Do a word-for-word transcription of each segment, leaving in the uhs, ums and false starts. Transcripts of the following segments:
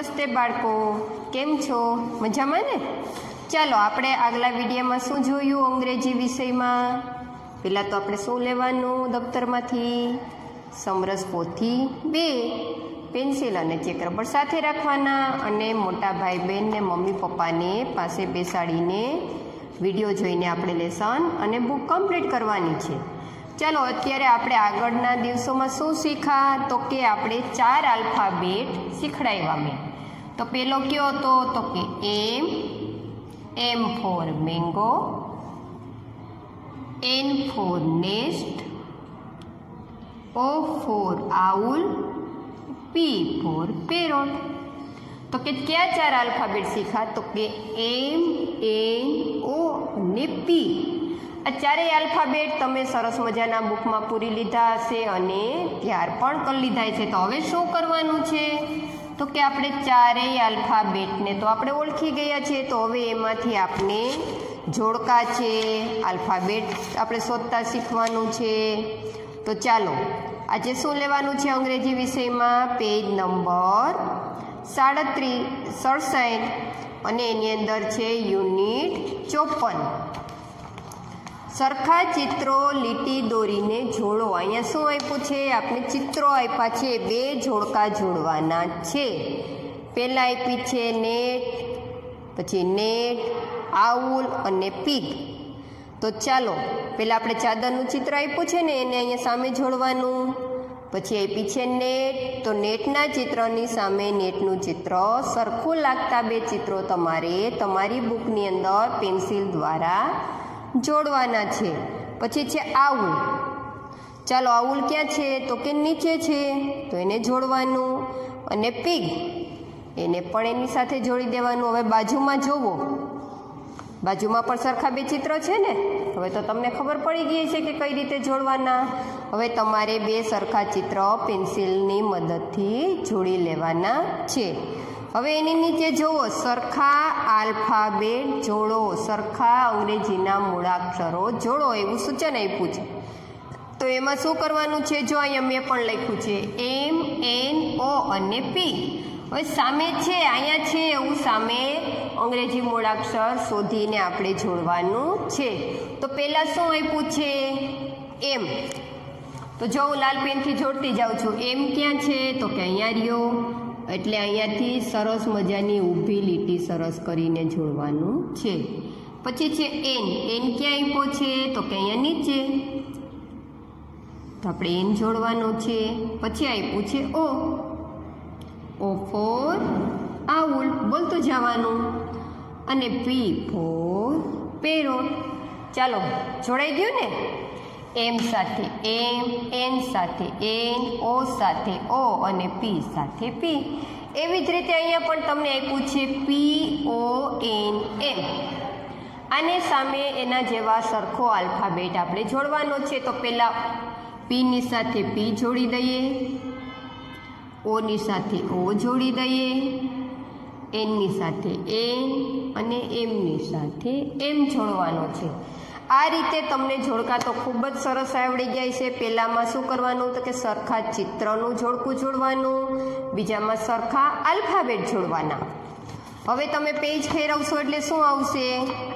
નમસ્તે બાળકો, કેમ છો? મજામાં ને? ચાલો આપણે આગલા વિડીયોમાં શું જોયું અંગ્રેજી વિષયમાં? પહેલાં તો આપણે શું લેવાનું દફતરમાંથી? સમરસ પોથી બે, પેન્સિલ અને ચેક રબર સાથે રાખવાના અને મોટા ભાઈ બહેન ને મમ્મી પપ્પાને પાસે બેસાડીને વિડીયો જોઈને આપણે લેસન અને બુક કમ્પ્લીટ કરવાની છે. ચાલો અત્યારે આપણે આગળના દિવસોમાં શું શીખ્યા તો કે આપણે ચાર આલ્ફાબેટ શીખડાવ્યા મેં. તો પહેલો કયો હતો તો કે M, M for mango, N for nest, O for owl, P for parrot. તો કે કયા ચાર આલ્ફાબેટ શીખ્યા તો કે એમ, એન, ઓ અને પી. આ ચારેય આલ્ફાબેટ તમે સરસ મજાના બુકમાં પૂરી લીધા હશે અને ત્યાર પણ કરી લીધા છે. તો હવે શું કરવાનું છે તો કે આપણે ચારેય આલ્ફાબેટને તો આપણે ઓળખી ગયા છે. તો હવે એમાંથી આપણે જોડકા છે, આલ્ફાબેટ આપણે શોધતા શીખવાનું છે. તો ચાલો આજે શું લેવાનું છે અંગ્રેજી વિષયમાં? પેજ નંબર સાડત્રીસ સડસઠ અને એની અંદર છે યુનિટ ચોપન. સરખા ચિત્રો લીટી દોરીને જોડો. અહીંયા શું આપ્યું છે? આપણે ચિત્રો આપ્યા છે, બે જોડકા જોડવાના છે. પહેલાં આપી છે નેટ, પછી નેટ, આઉલ અને પીગ. તો ચાલો પહેલાં આપણે ચાદરનું ચિત્ર આપ્યું છે ને એને અહીંયા સામે જોડવાનું. પછી આપી છે નેટ, તો નેટના ચિત્રની સામે નેટનું ચિત્ર સરખું લાગતા બે ચિત્રો તમારે તમારી બુકની અંદર પેન્સિલ દ્વારા જોડવાના છે. પછી છે આઉલ. ચાલો આઉલ ક્યાં છે તો કે નીચે છે, તો એને જોડવાનું. અને પીગ એને પણ એની સાથે જોડી દેવાનું. હવે બાજુમાં જોવો, બાજુમાં પણ સરખા બે ચિત્ર છે ને. હવે તો તમને ખબર પડી ગઈ છે કે કઈ રીતે જોડવાના. હવે તમારે બે સરખા ચિત્ર પેન્સિલની મદદથી જોડી લેવાના છે. હવે એની નીચે જુઓ, સરખા આલ્ફાબેટ જોડો, સરખા અંગ્રેજીના મૂળાક્ષરો જોડો એવું સૂચન આપ્યું છે. તો એમાં શું કરવાનું છે? જો અહીંયા મેં પણ લખ્યું છે એમ, એન, ઓ અને પી. હવે સામે છે, અહીંયા છે એવું સામે અંગ્રેજી મૂળાક્ષર શોધીને આપણે જોડવાનું છે. તો પહેલાં શું આપ્યું છે? એમ. તો જો હું લાલ પેનથી જોડતી જાઉં છું. એમ ક્યાં છે તો કે અહીંયા રહ્યો, એટલે અહીંયાથી સરસ મજાની ઊભી લીટી સરસ કરીને જોડવાનું છે. પછી છે એન. એન ક્યાં આપ્યો છે તો કે અહીંયા નીચે, તો આપણે એન જોડવાનું છે. પછી આપ્યું છે ઓ. ઓ ફોર આઉલ, બોલતું જવાનું. અને પી ફોર પેરોટ. ચાલો જોડાઈ ગયું ને? એમ સાથે એમ, એન સાથે એન, ઓ સાથે ઓ અને પી સાથે પી. એવી જ રીતે અહીંયા પણ તમને આપ્યું છે પી ઓ એન એમ. આને સામે એના જેવા સરખો આલ્ફાબેટ આપણે જોડવાનો છે. તો પહેલાં પીની સાથે પી જોડી દઈએ, ઓની સાથે ઓ જોડી દઈએ, એનની સાથે એન અને એમની સાથે એમ જોડવાનો છે. આ રીતે તમને જોડકા તો ખૂબ જ સરસ આવડી જાય છે. પહેલાંમાં શું કરવાનું તો કે સરખા ચિત્રનું જોડકું જોડવાનું, બીજામાં સરખા આલ્ફાબેટ જોડવાના. હવે તમે પેજ ફેરવશો એટલે શું આવશે?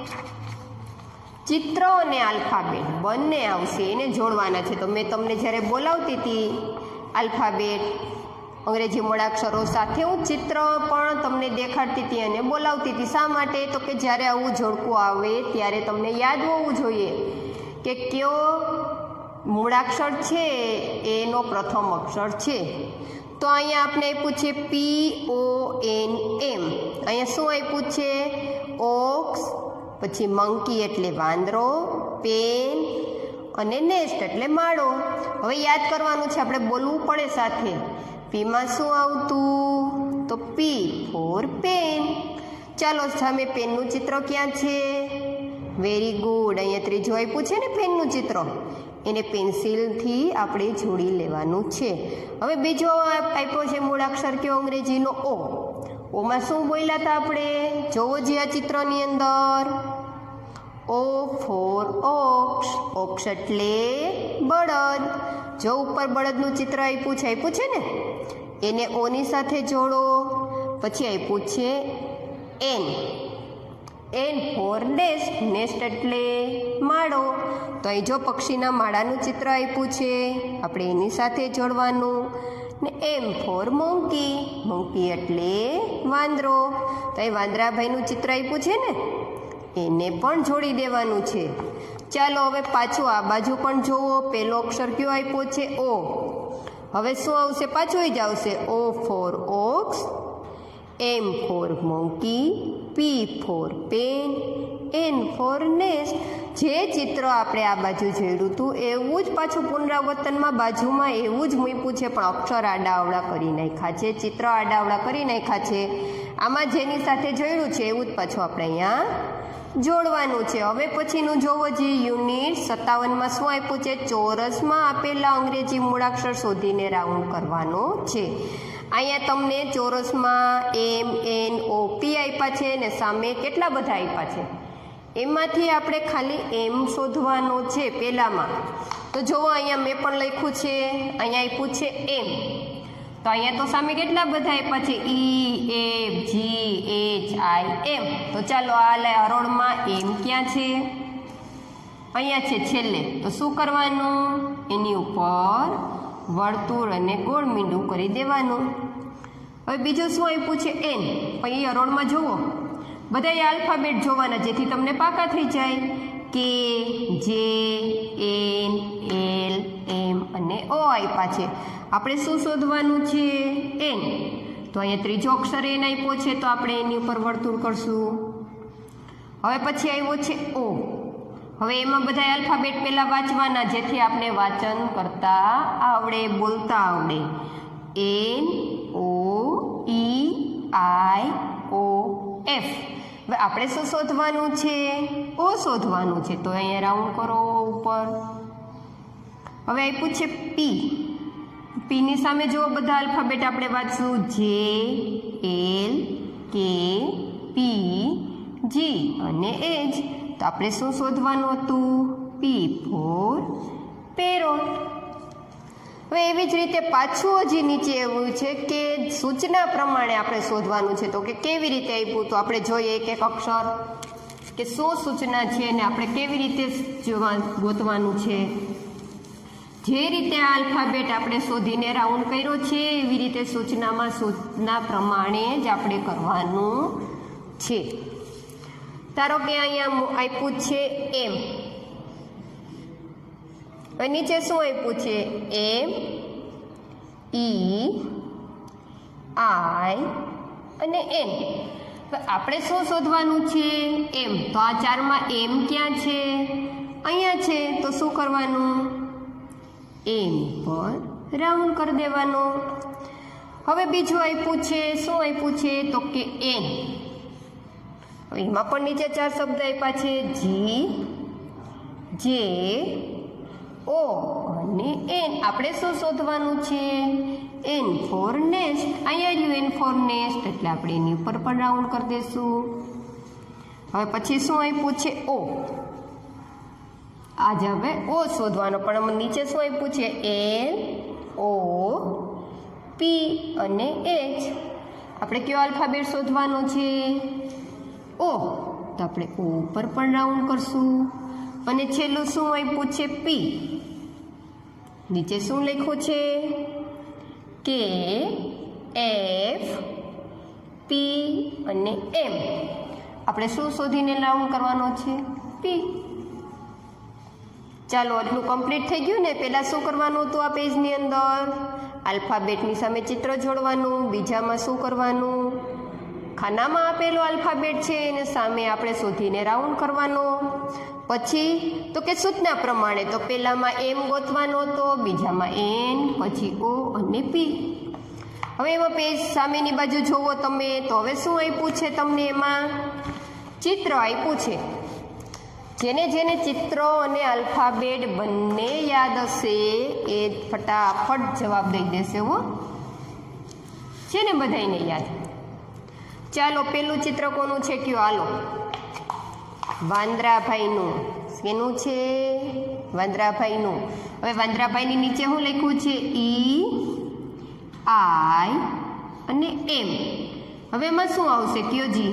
ચિત્ર અને આલ્ફાબેટ બંને આવશે, એને જોડવાના છે. તો મેં તમને જ્યારે બોલાવતી હતી આલ્ફાબેટ અંગ્રેજી મૂળાક્ષરો સાથે હું ચિત્ર પણ તમને દેખાડતી હતી અને બોલાવતી હતી. શા માટે તો કે જ્યારે આવું જોડકું આવે ત્યારે તમને યાદ હોવું જોઈએ કે કયો મૂળાક્ષર છે એનો પ્રથમ અક્ષર છે. તો અહીંયા આપણે આપ્યું છે પી ઓ એન એમ. અહીંયા શું આપ્યું છે? ઓક્સ, પછી મંકી એટલે વાંદરો, પેન અને નેસ્ટ એટલે માળો. હવે યાદ કરવાનું છે, આપણે બોલવું પડે સાથે. પીમાં શું આવતું તો પી ફોર પેન. ચાલો સામે પેનનું ચિત્ર ક્યાં છે? વેરી ગુડ, અહીંયા ત્રીજું આપ્યું છે ને પેનનું ચિત્ર, એને પેન્સિલથી આપણે જોડી લેવાનું છે. હવે બીજો આપ્યો છે મૂળાક્ષર કયો અંગ્રેજીનો? ઓ. ઓમાં શું બોલ્યા હતા આપણે? જોવો જે આ ચિત્રની અંદર, ઓ ફોર ઓક્સ. ઓક્સ એટલે બળદ. જો ઉપર બળદનું ચિત્ર આપ્યું છે, આપ્યું છે ને, એને ઓની સાથે જોડો. પછી આપ્યું છે N. N for nest. Nest એટલે માળો. તો અહીં જો પક્ષીના માળાનું ચિત્ર આપ્યું છે, આપણે એની સાથે જોડવાનું. ને એમ ફોર મોંકી. મોંકી એટલે વાંદરો. તો અહીં વાંદરાભાઈનું ચિત્ર આપ્યું છે ને, એને પણ જોડી દેવાનું છે. ચાલો હવે પાછું આ બાજુ પણ જોવો. પહેલો અક્ષર કયો આપ્યો છે? ઓ. હવે શું આવશે? પાછું જ આવશે. O for ox. M for monkey. P for pen. N for nest. જે ચિત્ર આપણે આ બાજુ જોયું હતું એવું જ પાછું પુનરાવર્તનમાં બાજુમાં એવું જ મૂક્યું છે, પણ અક્ષર આડાઅવળા કરી નાખ્યા છે, ચિત્ર આડાઅવળા કરી નાખ્યા છે. આમાં જેની સાથે જોયું છે એવું જ પાછું આપણે અહીંયા જોડવાનું છે. હવે પછીનું જોવો જે યુનિટ સત્તાવનમાં શું આપ્યું છે? ચોરસમાં આપેલા અંગ્રેજી મૂળાક્ષર શોધીને રાઉન્ડ કરવાનો છે. અહીંયા તમને ચોરસમાં એમ એન ઓ પી આપ્યા છે ને સામે કેટલા બધા આપ્યા છે. એમાંથી આપણે ખાલી એમ શોધવાનો છે પહેલામાં. તો જુઓ અહીંયા મેં પણ લખ્યું છે, અહીંયા આપ્યું છે એમ. તો અહીંયા તો સામે કેટલા બધા આપ્યા છે? E F G H I M. તો ચાલો આ હરોળમાં એમ ક્યાં છે? અહીંયા છે છેલ્લે. તો શું કરવાનું? એની ઉપર વર્તુળ અને ગોળ મીંડું કરી દેવાનું. હવે બીજું શું આપ્યું છે? એન. પણ એ હરોળમાં જુઓ બધા આલ્ફાબેટ જોવાના જેથી તમને પાકા થઈ જાય. કે જે એન એલ એમ અને ઓ આપ્યા છે. આપણે શું શોધવાનું છે? એન. તો અહીંયા ત્રીજો અક્ષર એન આપ્યો છે, તો આપણે એની ઉપર વર્તુળ કરશું. હવે પછી આવ્યો છે ઓ. હવે એમાં બધા આલ્ફાબેટ પહેલાં વાંચવાના જેથી આપણે વાંચન કરતા આવડે, બોલતા આવડે. N O E I O F. હવે આપણે શું શોધવાનું છે? ઓ શોધવાનું છે. તો અહીંયા રાઉન્ડ કરો ઉપર. હવે આપ્યું છે પી. પીની સામે જો બધા આલ્ફાબેટ આપણે વાંચશું. જે એલ કે પી જી અને એચ. તો આપણે શું શોધવાનું હતું? P for parrot. હવે એવી જ રીતે પાછું હજી નીચે એવું છે કે સૂચના પ્રમાણે આપણે શોધવાનું છે. તો કે કેવી રીતે આપ્યું? તો આપણે જોઈએ એક એક અક્ષર કે શું સૂચના છે અને આપણે કેવી રીતે જોવા ગોતવાનું છે. જે રીતે આ આલ્ફાબેટ આપણે શોધીને રાઉન્ડ કર્યો છે એવી રીતે સૂચનામાં સૂચના પ્રમાણે જ આપણે કરવાનું છે. ધારો કે અહીંયા આપ્યું છે એમ. હવે નીચે શું આપ્યું છે? એમ ઈ આઈ અને એન. આપણે શું શોધવાનું છે? એમ. તો આ ચારમાં એમ ક્યાં છે? અહીંયા છે. તો શું કરવાનું? એમ પર રાઉન્ડ કરી દેવાનો. હવે બીજું આપ્યું છે. શું આપ્યું છે? તો કે એન. એમાં પણ નીચે ચાર શબ્દ આપ્યા છે. જી જે ઓ અને એન. આપણે શું શોધવાનું છે? N for nest. અહીંયા રહ્યું એન ફોર નેસ્ટ એટલે આપણે એની ઉપર પણ રાઉન્ડ કરી દઈશું. હવે પછી શું આપ્યું છે? ઓ. આજ હવે ઓ શોધવાનો, પણ નીચે શું આપ્યું છે? એલ ઓ પી અને એચ. આપણે કયો આલ્ફાબેટ શોધવાનો છે? ઓ. તો આપણે ઓ ઉપર પણ રાઉન્ડ કરશું. અને છેલ્લું શું આપ્યું છે? પી. નીચે શું લખ્યું છે? કે એફ પી અને એમ. આપણે શું શોધીને રાઉન્ડ કરવાનો છે? પી. ચાલો આટલું કમ્પ્લીટ થઈ ગયું ને. પહેલાં શું કરવાનું હતું? આ પેજની અંદર આલ્ફાબેટની સામે ચિત્ર જોડવાનું. બીજામાં શું કરવાનું? ખાનામાં આપેલો આલ્ફાબેટ છે એને સામે આપણે શોધીને રાઉન્ડ કરવાનો. પછી તો કે સૂચના પ્રમાણે તો પહેલામાં એમ ગોતવાનો હતો, બીજામાં એન, પછી ઓ અને પી. હવે એમાં પેજ સામેની બાજુ જોવો તમે તો હવે શું આપ્યું છે તમને? એમાં ચિત્ર આપ્યું છે. જેને જેને ચિત્રો અને આલ્ફાબેટ બંને યાદ હશે એ ફટાફટ જવાબ દઈ દેશે. હો છે ને બધાને યાદ? ચાલો પેલું ચિત્ર કોનું છે કયો? હાલો, વાંદરાભાઈનું. શેનું છે? વાંદરાભાઈનું. હવે વાંદરાભાઈની નીચે શું લખ્યું છે? ઈ આઈ અને એમ. હવે એમાં શું આવશે કયો જી?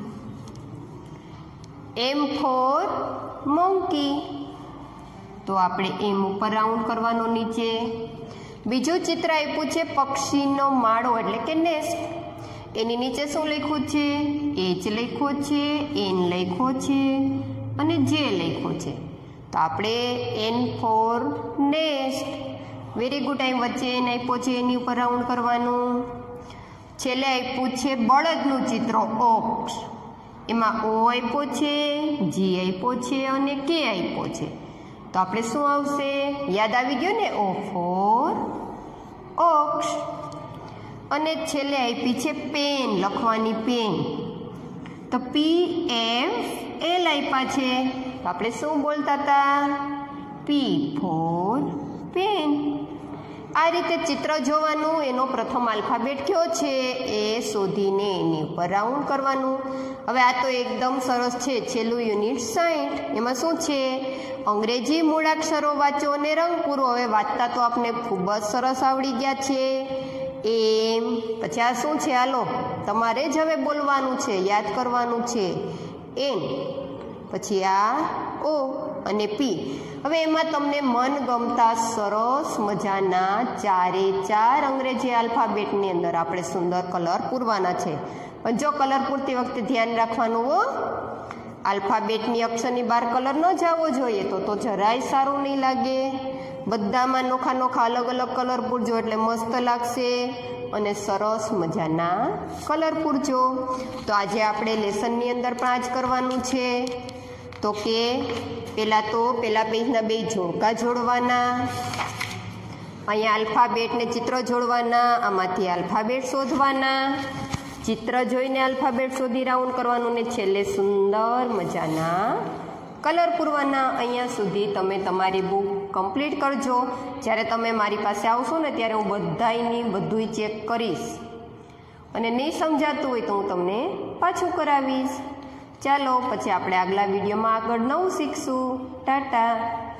એમ ફોર મોંકી. તો આપણે એમ ઉપર રાઉન્ડ કરવાનો નીચે. બીજું ચિત્ર આપ્યું છે પક્ષીનો માળો એટલે કે નેસ્ટ. એની નીચે શું લખ્યું છે? એચ લખ્યો છે, એન લખ્યો છે અને જે લખ્યો છે. તો આપણે N for nest. Very good. Time વચ્ચે એન આપ્યો છે એની ઉપર રાઉન્ડ કરવાનું. છેલ્લે આપ્યું છે બળદનું ચિત્ર ઓક્સ. એમાં ઓ આપ્યો છે, જી આપ્યો છે અને કે આપ્યો છે. તો આપણે શું આવશે? યાદ આવી ગયું ને? O for ox. અને છેલ્લે આપી છે પેન, લખવાની પેન. તો પી એફ એલ આપ્યા છે. તો આપણે શું બોલતા હતા? P for pen. આ રીતે ચિત્ર જોવાનું. એનો પ્રથમ આલ્ફાબેટ કયો છે એ શોધીને એની ઉપર રાઉન્ડ કરવાનું. હવે આ તો એકદમ સરસ છે. છેલ્લું યુનિટ સાઠ. એમાં શું છે? અંગ્રેજી મૂળાક્ષરો વાંચો અને રંગ પૂરો. હવે વાંચતા તો આપણે ખૂબ જ સરસ આવડી ગયા છે. એમ પછી આ શું છે? હાલો તમારે જ હવે બોલવાનું છે, યાદ કરવાનું છે. એન પછી આ ઓ અને પી. હવે એમાં તમને મનગમતા સરસ મજાના ચારે ચાર અંગ્રેજી આલ્ફાબેટની અંદર આપણે સુંદર કલર પૂરવાના છે. પણ જો કલર પૂરતી વખતે ધ્યાન રાખવાનું હો, આલ્ફાબેટની અક્ષરની બહાર કલર ન જવો જોઈએ. તો તો જરાય સારું નહીં લાગે. બધામાં નોખા નોખા અલગ અલગ કલર પૂરજો એટલે મસ્ત લાગશે અને સરસ મજાના કલર પૂરજો. તો આજે આપણે લેસનની અંદર પાંચ કરવાનું છે. તો કે પહેલાં તો પહેલાં પેજના બે જોડકા જોડવાના. અહીંયા આલ્ફાબેટને ચિત્ર જોડવાના. આમાંથી આલ્ફાબેટ શોધવાના. ચિત્ર જોઈને આલ્ફાબેટ શોધી રાઉન્ડ કરવાનું ને છેલ્લે સુંદર મજાના કલર પૂરવાના. અહીંયા સુધી તમે તમારી બુક કમ્પ્લીટ કરજો. જ્યારે તમે મારી પાસે આવશો ને ત્યારે હું બધાયની બધુંય ચેક કરીશ અને નહીં સમજાતું હોય તો હું તમને પાછું કરાવીશ. ચાલો પછી આપણે આગલા વિડીયોમાં આગળ નવું શીખશું. ટાટા.